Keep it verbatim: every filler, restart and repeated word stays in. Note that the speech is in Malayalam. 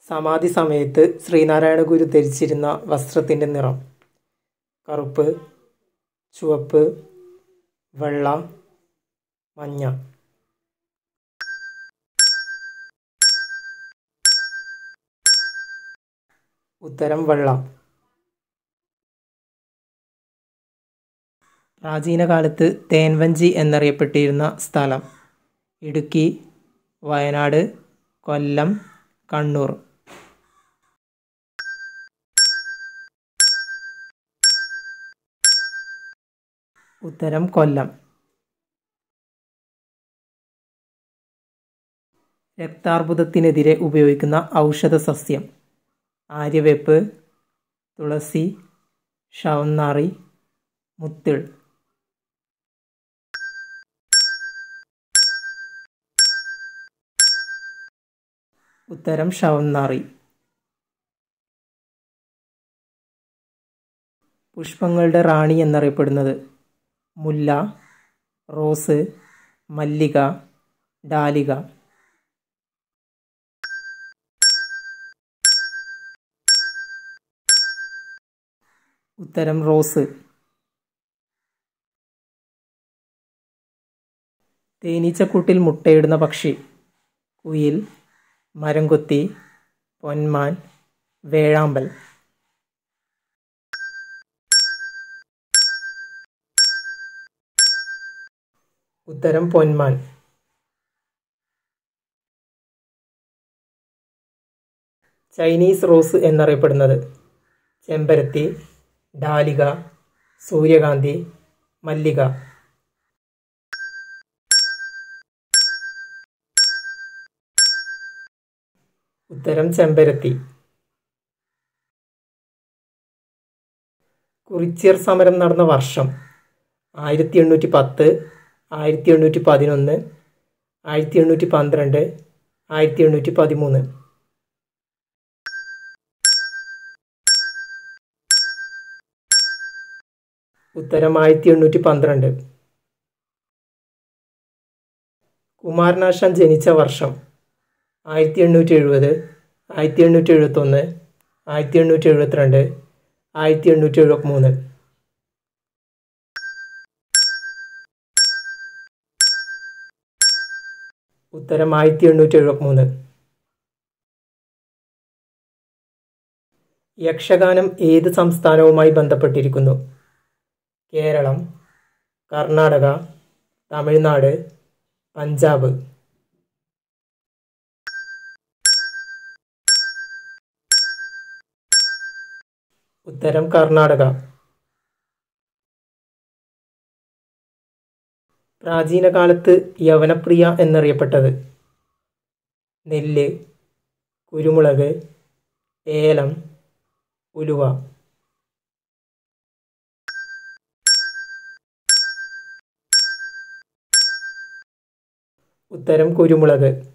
സമാധി സമയത്ത് ശ്രീനാരായണ ഗുരു ധരിച്ചിരുന്ന വസ്ത്രത്തിൻ്റെ നിറം കറുപ്പ്, ചുവപ്പ്, വെള്ള, മഞ്ഞ. ഉത്തരം വെള്ള. പ്രാചീന കാലത്ത് തേൻവഞ്ചി എന്നറിയപ്പെട്ടിരുന്ന സ്ഥലം ഇടുക്കി, വയനാട്, കൊല്ലം, കണ്ണൂർ. ഉത്തരം കൊല്ലം. രക്താർബുദത്തിനെതിരെ ഉപയോഗിക്കുന്ന ഔഷധ സസ്യം ആര്യവേപ്പ്, തുളസി, ശവന്നാറി, മുത്തിൾ. ഉത്തരം ശവന്നാറി. പുഷ്പങ്ങളുടെ റാണി എന്നറിയപ്പെടുന്നത് മുല്ല, റോസ്, മല്ലിക, ഡാലിക. ഉത്തരം റോസ്. തേനീച്ചക്കൂട്ടിൽ മുട്ടയിടുന്ന പക്ഷി കുയിൽ, മരംകൊത്തി, പൊന്മാൻ, വേഴാമ്പൽ. ഉത്തരം പൊന്മാൻ. ചൈനീസ് റോസ് എന്നറിയപ്പെടുന്നത് ചെമ്പരത്തി, ഡാലിക, സൂര്യകാന്തി, മല്ലിക. ഉത്തരം ചെമ്പരത്തി. കുറിച്യർ സമരം നടന്ന വർഷം ആയിരത്തി എണ്ണൂറ്റി പത്ത്, ആയിരത്തി എണ്ണൂറ്റി പതിനൊന്ന്, ആയിരത്തി എണ്ണൂറ്റി പന്ത്രണ്ട്, ആയിരത്തി എണ്ണൂറ്റി പതിമൂന്ന്. ഉത്തരം ആയിരത്തി എണ്ണൂറ്റി പന്ത്രണ്ട്. കുമാരനാശാൻ ജനിച്ച വർഷം ആയിരത്തി എണ്ണൂറ്റി എഴുപത്, ആയിരത്തി എണ്ണൂറ്റി എഴുപത്തൊന്ന്, ആയിരത്തി എണ്ണൂറ്റി എഴുപത്തിരണ്ട്, ആയിരത്തി എണ്ണൂറ്റി എഴുപത്തി മൂന്ന്. ഉത്തരം ആയിരത്തി എണ്ണൂറ്റി എഴുപത്തി മൂന്ന്. യക്ഷഗാനം ഏത് സംസ്ഥാനവുമായി ബന്ധപ്പെട്ടിരിക്കുന്നു? കേരളം, കർണാടക, തമിഴ്നാട്, പഞ്ചാബ്. ഉത്തരം കർണാടക. പ്രാചീന കാലത്ത് യവനപ്രിയ എന്നറിയപ്പെട്ടത് നെല്ല്, കുരുമുളക്, ഏലം, ഉലുവ. ഉത്തരം കുരുമുളക്.